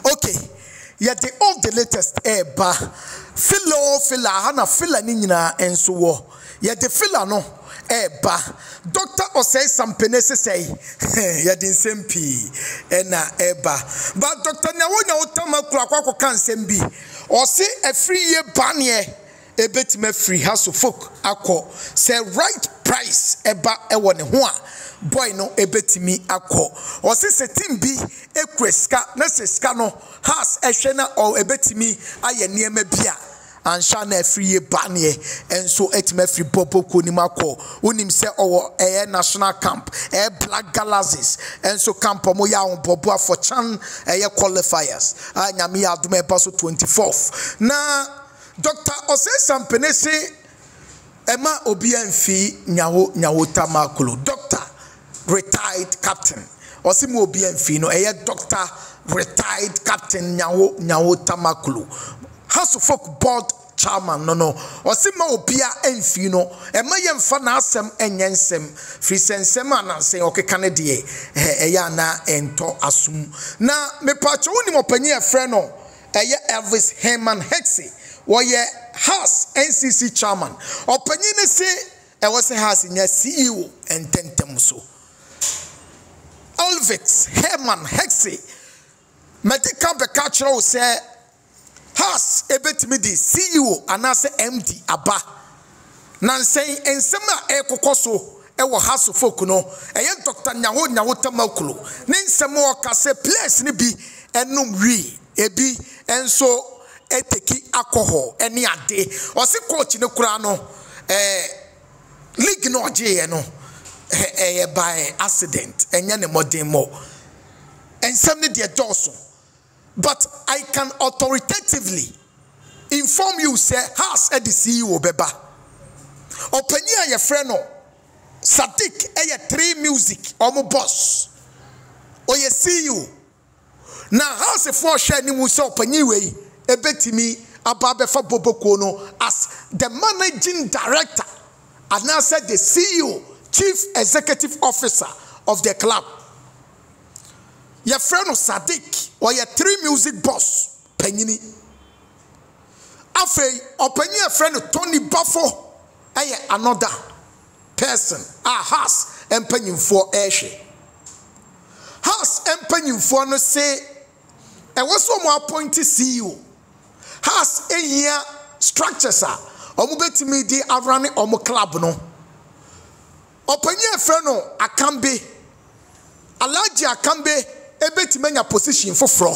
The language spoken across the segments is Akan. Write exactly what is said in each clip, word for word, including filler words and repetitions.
Okay. Yeah, the all the latest eba. Filo fila hana fila ni nyina enso wo. Yeah, the fila no eba. Doctor Osei Sampenese say yeah the same p ena eba. But Doctor Nyawo Nyawo Tama kura kwa kan sembi. Ose a free year banye ebet me free house of folk akọ say right price eba ewo ne ho a boy no ebetimi akọ ose setim bi ekweska na seska no has ehwe na o ebetimi aye niema bia ansha na free year banye enso etime free popo konim akọ onim se owo eh national camp eh black galaxies enso camp mo ya on bobo for chan eh qualifiers anyame ya aduma epaso twenty-fourth na Doctor Osei Sampenese Emma Obienfi Nyawo Nyawo Tamakulu. Doctor retired captain. Osimu Obienfi no eye doctor retired captain Nyawo Nyawo Tamakulu. House of Folk board chairman no no. Osima Obia Enfi no Emma yemfa na asem enyensem. Free sensem ananse oke kanedie eya na ento asum. Na me pacho uni mo panyi e frɛ no eye Elvis Herman Hexie. Woye House N C C chairman. Opanyine se e was House nya C E O ententem so. Elvis Herman Hexie medical becatcher say House ebetimi di C E O anase M D aba. Nansen ensema e kokoso e wo House folk no eye Doctor Nyawo Nyawo Tamakulu. Ne nsema o ka se place ni bi enum wi ebi enso eteki alcohol eni ade osi coach ne kura no eh league no je no eh by accident enya ne modern mo ensem ne de doso but I can authoritatively inform you say House at the C E O beba opanya ye friend no Sadiq eye three music omo boss oye C E O na House for share ni mu se opanya we ebetimi ababefa boboko no as the managing director and now said the C E O chief executive officer of the club. Your friend Sadiq or your three music boss Penyini Afe or Penny friend Tony Buffo aye another person ah has and Penny for Ashe has and Penny for no say and what's one more appointed C E O has a year structures are omubetimi di avrani omo club no opanye friend no akambe alaji akambe ebetimanya position foforo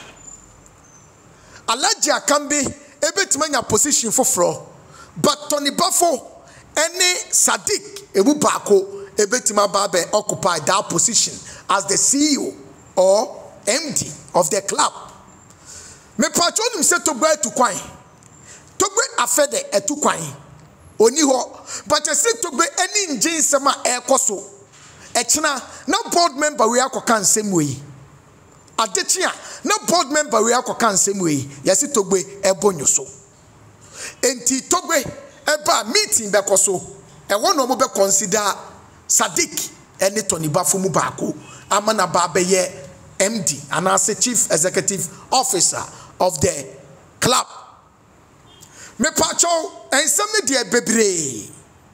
alaji akambe ebetimanya position foforo but Tony Buffo any Sadiq ebu bako ebetima babe occupy that position as the C E O or M D of the club. Me patronim se to gba to kwan to gbe afede etu kwan oni ho but I say to gbe any engine sema e koso e kina na board member we akoka nsem we adechia na board member we akoka nsem we yesi to gbe e bonyoso enti to gbe e ba meeting be koso e wono mo be consider Sadiq eni Tony Buffo mu baako amana ba be ye M D and as a chief executive officer of the club. Me pacho and some media bebre.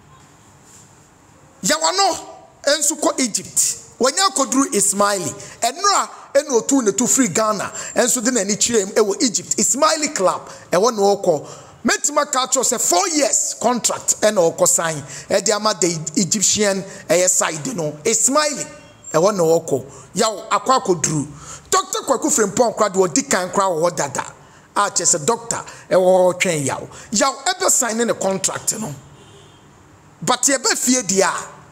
Yawano ensuko Egypt. When you could do Ismaili and Ra and no two to free Ghana and so then any chim ewo Egypt Ismaili club and one oko. Metima culture say four years contract and oko sign and the ama the Egyptian a side no Ismaili and one oko. Yaw akwako drew. Doctor Kwaku Frimpon crowd or Dick crowd or dada. Ah, just a doctor, a war train yaw. Yaw ever signing a contract, no. But ye be fear dia.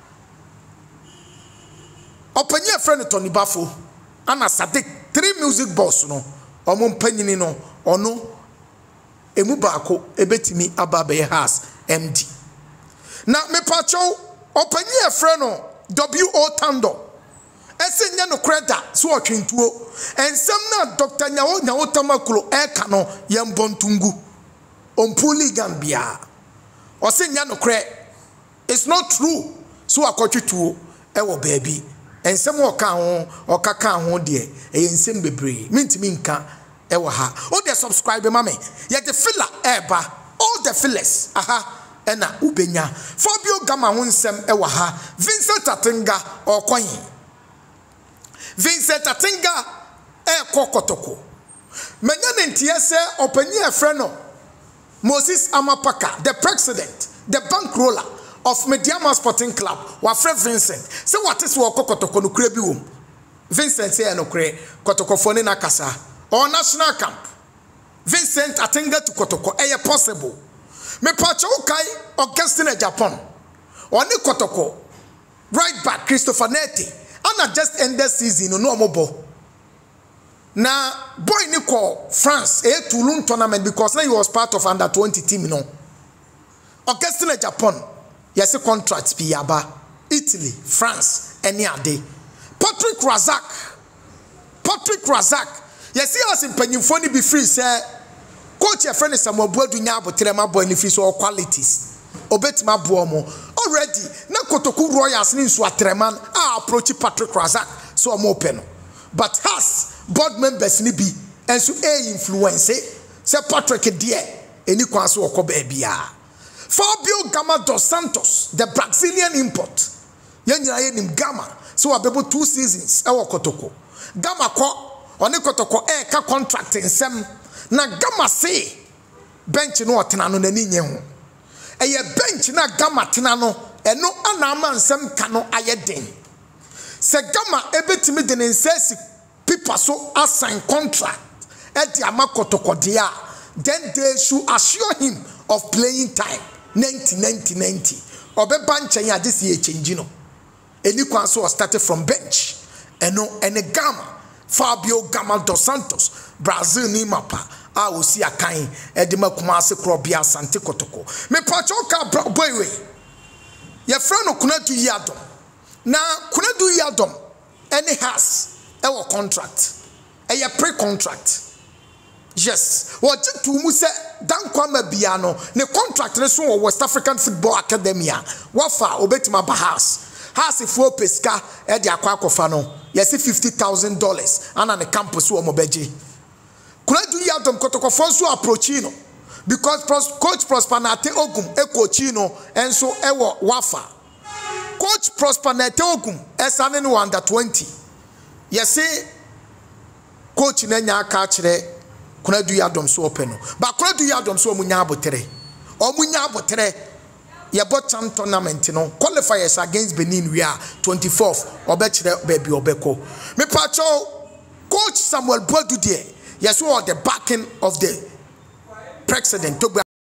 Open your friend Tony Buffo, Anna Sadiq, three music boss, no, or mon penny no, or no, a mubako, a betimi ababe has M D. Now, me pacho, open your friend W O Tando. Esenya no credit so atwentuo ensem na Doctor Nyawo Nyawo Tamakulu e ka no yembontungu ompuli gambia osenya no credit it's not true so akotwetuo e wo baabi ensem oka ho okaka ho de e ensem bebre mintimi nka e wo ha o de subscribe ma me ye de filler eba all the fillers aha ena ubenya Fabio Gama ho nsem e wo ha Vincent Atinga okoyin Vincent Atinga e kokotoko menya ntie se opani e frɛ no Moses Amapaka the president the bankroller of Mediama Sporting Club wa frɛ Vincent se what is wo kokotoko no kura bi wom Vincent say no kure kotoko fo ne na kasa or national camp Vincent Atinga to kotoko e possible me pacho kai Augustine Japan oni kotoko right back Christopher Neti and just ended season no mobo na boy ni call France a Toulon tournament because now he was part of under twenty team no Augustine Japan yes contract bi yaba Italy France any ade Patrick Razak Patrick Razak yes he has in panyimfo ni be free say coach your friend Samuel Boadu nya abotre ma boy ni free so qualities obetima boo mo already na Kotoku Royals ni nso atreman a approach Patrick Razak so mo open but has board members ni bi enso e influence say Patrick there eni kwan so okoba bia Fabio Gama dos Santos the Brazilian import yenyira ye nim Gama so abebo two seasons e wo Kotoko Gama ko oni Kotoko e ka contract nsem na Gama say bench no otena no nani nye ho eye bench na Gama tena no eno anama nsem ka no ayeden se Gama ebetimi de nsesi people so assign contract at the Amakotoko dia then they should assure him of playing time ninety ninety ninety obe banche ya this year change no eni kwan so started from bench eno ene Gama Fabio Gama dos Santos Brazil ni mapa a osi akan e de makuma ase krobia Asante Kotoko me pacho ka boywe ye friend no Kunadu Yadom na Kunadu Yadom any has our contract a pre-contract yes what to mu say dan kwama bia no ne contract ne so West African Football Academy wafa obetima bahas has ifo peska e de akwa akofa no yes fifty thousand dollars ana ne campus wo mobeji Kunadu Yadom Kotoko so approach no because coach Prosper Nate Ogum e coach no enso e wo wafa coach Prosper Nate Ogum esane no under twenty yes coach na nya aka kire Kunadu Yadom so open no but Kunadu Yadom so omunya abotere omunya abotere ye bo chan tournament no qualifiers against Benin we are twenty-fourth obekire baby obeko me pacho coach Samuel Boadu there yes all the backing of the president